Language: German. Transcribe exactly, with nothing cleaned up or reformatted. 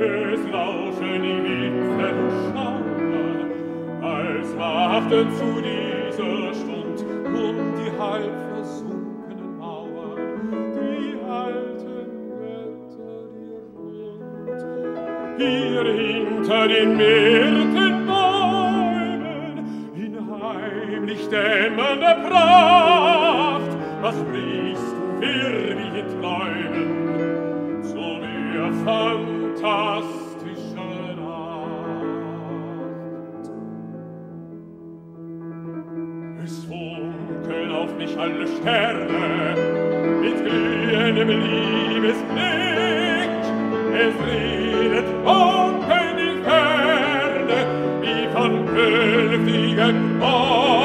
Es rauschen die Wipfel und Schauer, als waften zu dieser Stund um die halb versunkenen Mauer die alten Götter ihr Rund. Hier hinter den Myrtenbäumen in heimlich dämmernder Pracht, was brichst du für wie in Träumen zu mir fantastischer Nacht. Es funkeln auf mich alle Sterne mit glühendem Liebesblick, es redet oben die Ferne wie von künftigen Morgen.